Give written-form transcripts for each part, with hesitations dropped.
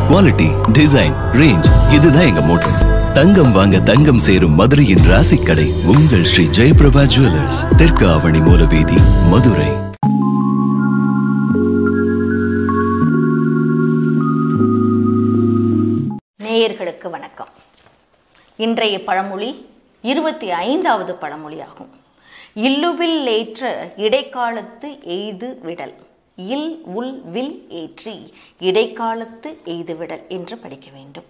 Quality, design, range இதுதான் எங்க Moto. தங்கம் வாங்க தங்கம் சேரும் மதுரையின் ராசிக்கடை உங்கள் ஸ்ரீ ஜெயபிரபா ஜுவல்லர்ஸ், தெற்கு ஆவணி மூலவீதி, மதுரை. நேயர்களுக்கு வணக்கம். இன்றைய பழமொழி 25வது பழமொழியாகும். இல்லுவில் ஏற்ற இடைக்காலத்து எய்து விடல். இல் உள் வில் ஏற்றி இடைக்காலத்து எய்து விடல் என்று படிக்க வேண்டும்.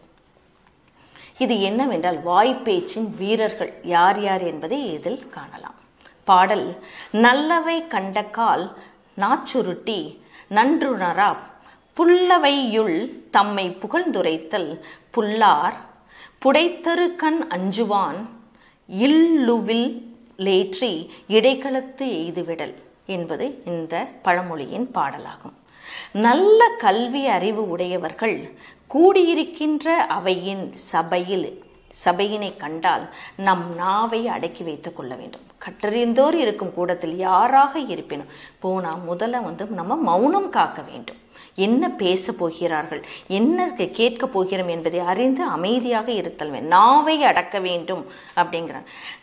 இது என்னவென்றால் வாய்ப்பேச்சின் வீரர்கள் யார் யார் என்பதை இதில் காணலாம். பாடல்: நல்லவை கண்டக்கால் நாச்சுருட்டி நன்றுணரா புல்லவையுள் தம்மை புகழ்ந்துரைத்தல் புல்லார் புடைத்தரு கண் அஞ்சுவான் இல்லுவில் லேற்றி இடைக்களத்து எய்துவிடல் என்பது இந்த பழமொழியின் பாடலாகும். நல்ல கல்வி அறிவு உடையவர்கள் கூடியிருக்கின்ற அவையின் சபையினை கண்டால் நம் நாவை அடக்கி வைத்துக் கொள்ள வேண்டும். கற்றறிந்தோர் இருக்கும் கூடத்தில் யாராக இருப்பினும் போனா முதல்ல நம்ம மௌனம் காக்க வேண்டும். என்ன பேச போகிறார்கள், என்ன கேட்க போகிறோம் என்பதை அறிந்து அமைதியாக இருத்தல் வேண்டும். நாவை அடக்க வேண்டும் அப்படிங்கிறார்.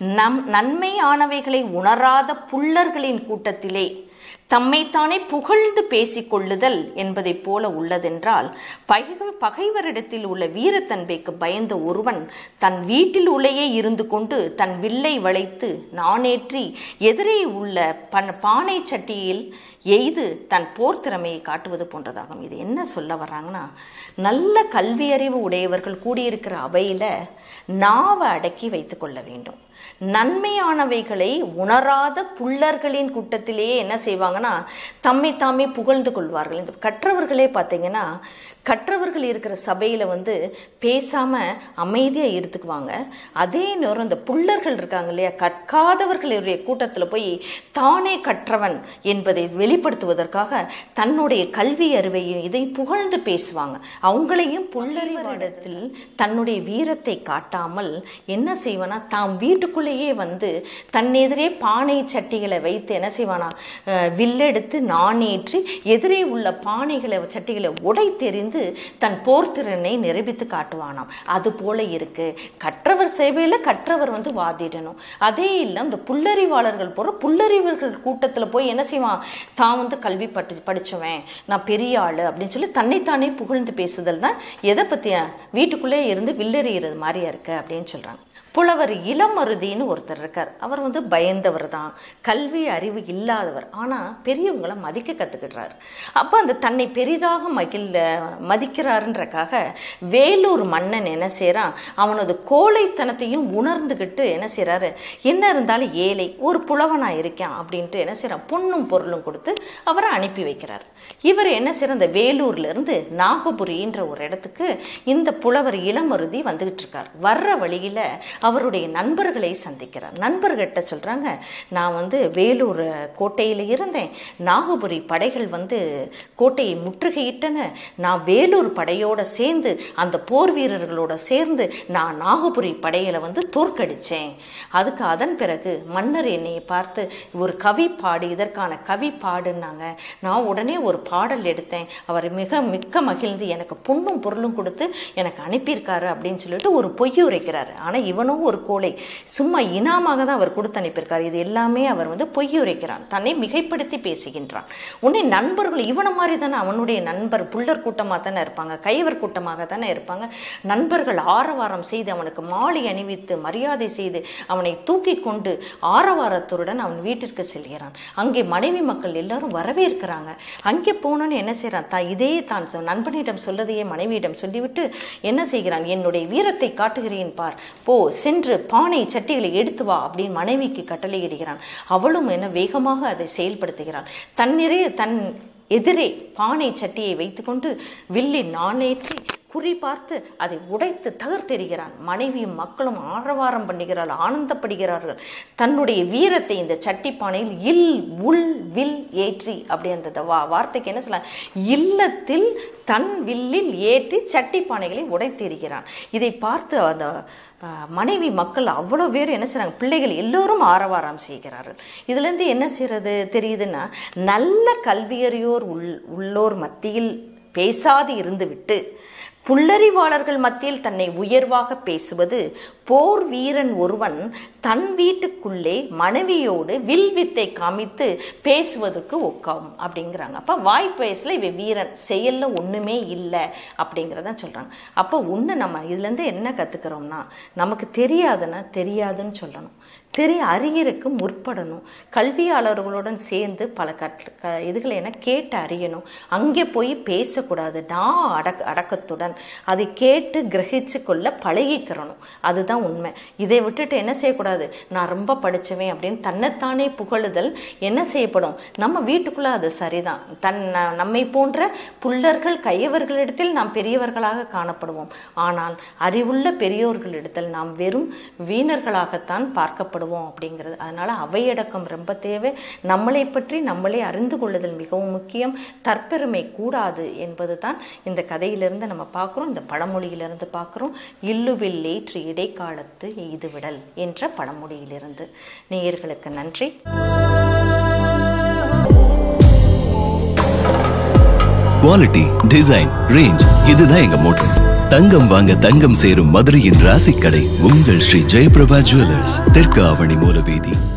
நன்மையானவைகளை உணராத புல்லர்களின் கூட்டத்திலே தம்மைத்தானே புகழ்ந்து பேசிக்கொள்ளுதல் என்பதை போல உள்ளதென்றால் பகைவரிடத்தில் உள்ள வீரத்தன்மைக்கு பயந்த ஒருவன் தன் வீட்டில் உள்ளேயே இருந்து கொண்டு தன் வில்லை வளைத்து நானேற்றி எதிரே உள்ள பானை சட்டியில் எய்து தன் போர் திறமையை காட்டுவது போன்றதாகும். இது என்ன சொல்ல வர்றாங்கன்னா, நல்ல கல்வி அறிவு உடையவர்கள் கூடியிருக்கிற அவையில் நாவை அடக்கி வைத்து கொள்ள வேண்டும். நன்மையானவைகளை உணராத புல்லர்களின் கூட்டத்திலேயே என்ன செய்வாங்கன்னா தம்மை தாமே புகழ்ந்து கொள்வார்கள். இந்த கற்றவர்களே பார்த்தீங்கன்னா, கற்றவர்கள் இருக்கிற சபையில் பேசாமல் அமைதியாக இருந்துக்குவாங்க. அதே நேரம் இந்த புல்லர்கள் இருக்காங்க இல்லையா, கற்காதவர்களுடைய கூட்டத்தில் போய் தானே கற்றவன் என்பதை வெளிப்படுத்துவதற்காக தன்னுடைய கல்வி அறிவையும் இதை புகழ்ந்து பேசுவாங்க. அவங்களையும் புல்லறிவாடத்தில் தன்னுடைய வீரத்தை காட்டாமல் என்ன செய்வானா, தாம் வீட்டுக்குள்ளேயே தன்னெதிரே பானை சட்டிகளை வைத்து என்ன செய்வானா, வில்லெடுத்து நானேற்றி எதிரே உள்ள பானைகளை சட்டிகளை உடைத்தெறிந்து தன் போர்த்திறனை நிரூபித்து காட்டுவானாம். அது போல இருக்கு கற்றவர் சேவையில் கற்றவர் வாதிடணும். அதே இல்லை இந்த புல்லறிவாளர்கள் போற புல்லறிவர்கள் கூட்டத்தில் போய் என்ன செய்வான், தான் கல்வி படிச்சவன், நான் பெரிய ஆளு அப்படின்னு சொல்லி தன்னைத்தானே புகழ்ந்து பேசுதல் தான் எதை பத்தியா வீட்டுக்குள்ளே இருந்து வில்லறிகிறது மாதிரியா இருக்கு அப்படின்னு சொல்றாங்க. புலவர் இளமருதின்னு ஒருத்தர் இருக்கார். அவர் பயந்தவர் தான், கல்வி அறிவு இல்லாதவர். ஆனால் பெரியவங்களை மதிக்க கற்றுக்கிட்டார். அப்போ அந்த தன்னை பெரிதாக மதிக்கிறாருன்றக்காக வேலூர் மன்னன் என்ன செய்கிறான், அவனது கோழைத்தனத்தையும் உணர்ந்துக்கிட்டு என்ன செய்கிறாரு, என்ன இருந்தாலும் ஏழை ஒரு புலவனாக இருக்கான் அப்படின்ட்டு என்ன செய்கிறான், பொண்ணும் பொருளும் கொடுத்து அவரை அனுப்பி வைக்கிறார். இவர் என்ன செய்கிற இந்த வேலூர்லேருந்து நாகபுரின்ற ஒரு இடத்துக்கு இந்த புலவர் இளமருதி வந்துகிட்டு இருக்கார். வர்ற வழியில் அவருடைய நண்பர்களை சந்திக்கிறார். நண்பர்கிட்ட சொல்கிறாங்க, நான் வேலூர் கோட்டையில் இருந்தேன், நாகபுரி படைகள் கோட்டையை முற்றுகையிட்டன, நான் வேலூர் படையோடு சேர்ந்து அந்த போர் வீரர்களோட சேர்ந்து நான் நாகபுரி படையில் தோற்கடித்தேன். அதுக்கு அதன் பிறகு மன்னர் என்னையை பார்த்து ஒரு கவி பாடு, இதற்கான கவி பாடுன்னாங்க. நான் உடனே ஒரு பாடல் எடுத்தேன். அவர் மிக்க மகிழ்ந்து எனக்கு பொண்ணும் பொருளும் கொடுத்து எனக்கு அனுப்பியிருக்காரு அப்படின்னு சொல்லிட்டு ஒரு பொய் உரைக்கிறாரு. ஆனால் இவனும் ஒரு கோழை, சும்மா இனாமாக தான் அவர் கொடுத்து அனுப்பியிருக்காரு. இது எல்லாமே அவர் பொய் உரைக்கிறான், தன்னை மிகைப்படுத்தி பேசுகின்றான். உடனே நண்பர்கள் இவனை மாதிரி தானே அவனுடைய நண்பர் புல்லர் கூட்டமாக தானே இருப்பாங்க, கைவர் கூட்டமாக தானே இருப்பாங்க. நண்பர்கள் ஆரவாரம் செய்து அவனுக்கு மாலை அணிவித்து மரியாதை செய்து அவனை தூக்கி கொண்டு ஆரவாரத்துடன் அவன் வீட்டிற்கு செல்கிறான். அங்கே மனைவி மக்கள் எல்லாரும் வரவேற்கிறாங்க. அங்கே போனோன்னு என்ன செய்கிறான், இதே தான் நண்பனிடம் சொல்லதையே மனைவியிடம் சொல்லிவிட்டு என்ன செய்கிறான், என்னுடைய வீரத்தை காட்டுகிறேன் பார், போ சென்று பானை சட்டிகளை எடுத்து வா அப்படின்னு மனைவிக்கு கட்டளையிடுகிறான். அவளும் என்ன வேகமாக அதை செயல்படுத்துகிறாள். தன் எதிரே பானை சட்டியை வைத்துக்கொண்டு வில்லி நானேற்றி குறி பார்த்து அதை உடைத்து தகர்த்தெறிகிறான். மனைவியும் மக்களும் ஆரவாரம் பண்ணுகிறாள், ஆனந்தப்படுகிறார்கள். தன்னுடைய வீரத்தை இந்த சட்டி பானையில் இல் உள் வில் ஏற்றி அப்படி அந்த வார்த்தைக்கு என்ன சொல்லலாம், இல்லத்தில் தன் வில்லில் ஏற்றி சட்டி பானைகளை உடைத்தெறிகிறான். இதை பார்த்து அந்த மனைவி மக்கள் அவ்வளோ பேர் என்ன செய்கிறாங்க, பிள்ளைகள் எல்லோரும் ஆரவாரம் செய்கிறார்கள். இதுலேருந்து என்ன செய்கிறது தெரியுதுன்னா, நல்ல கல்வியறியோர் உள்ளோர் மத்தியில் பேசாது இருந்துவிட்டு புல்லறிவாளர்கள் மத்தியில் தன்னை உயர்வாக பேசுவது போர் வீரன் ஒருவன் தன் வீட்டுக்குள்ளே மனைவியோடு வில்வித்தை காமித்து பேசுவதற்கு ஒக்காகும் அப்படிங்கிறாங்க. அப்போ வாய் பேசல இவ வீரன், செயல்ல ஒன்றுமே இல்லை அப்படிங்கிறதான் சொல்கிறாங்க. அப்போ ஒன்று நம்ம இதுலேருந்து என்ன கற்றுக்கிறோம்னா, நமக்கு தெரியாதுன்னா தெரியாதுன்னு சொல்லணும், அறியறதுக்கு முற்படணும். கல்வியாளர்களுடன் சேர்ந்து பல இதுகளை என்ன கேட்டு அறியணும். அங்கே போய் பேசக்கூடாது. நான் அடக்கத்துடன் அதை கேட்டு கிரகிச்சு கொள்ள பழகிக்கிறணும். அதுதான் உண்மை. இதை விட்டுட்டு என்ன செய்யக்கூடாது, நான் ரொம்ப படித்தவேன் அப்படின்னு தன்னைத்தானே புகழுதல் என்ன செய்யப்படும், நம்ம வீட்டுக்குள்ளே அது சரிதான். நம்மை போன்ற புல்லர்கள் கையவர்களிடத்தில் நாம் பெரியவர்களாக காணப்படுவோம். ஆனால் அறிவுள்ள பெரியோர்களிடத்தில் நாம் வெறும் வீணர்களாகத்தான் பார்க்கப்படுவோம் அப்படிங்கிறது. அதனால அவையடக்கம் ரொம்ப தேவை. நம்மளை பற்றி நம்மளே அறிந்து கொள்ளுதல் மிகவும் முக்கியம். தற்பெருமை கூடாது என்பது தான் இந்த கதையிலிருந்து நம்ம பார்க்குறோம், இந்த பழமொழியிலிருந்து பார்க்குறோம். இல்லுவில் ஏற்று இடைக்காலத்து எய்து விடல் என்ற பழமொழியிலிருந்து. நேயர்களுக்கு நன்றி. குவாலிட்டி, டிசைன், ரேஞ்ச், இதுதான் எங்க மோட்டோ. தங்கம் வாங்க தங்கம் சேரும் மதுரையின் ராசிக்கடை உங்கள் ஸ்ரீ ஜெயபிரபா ஜுவல்லர்ஸ், தெற்கு ஆவணி மூலவீதி.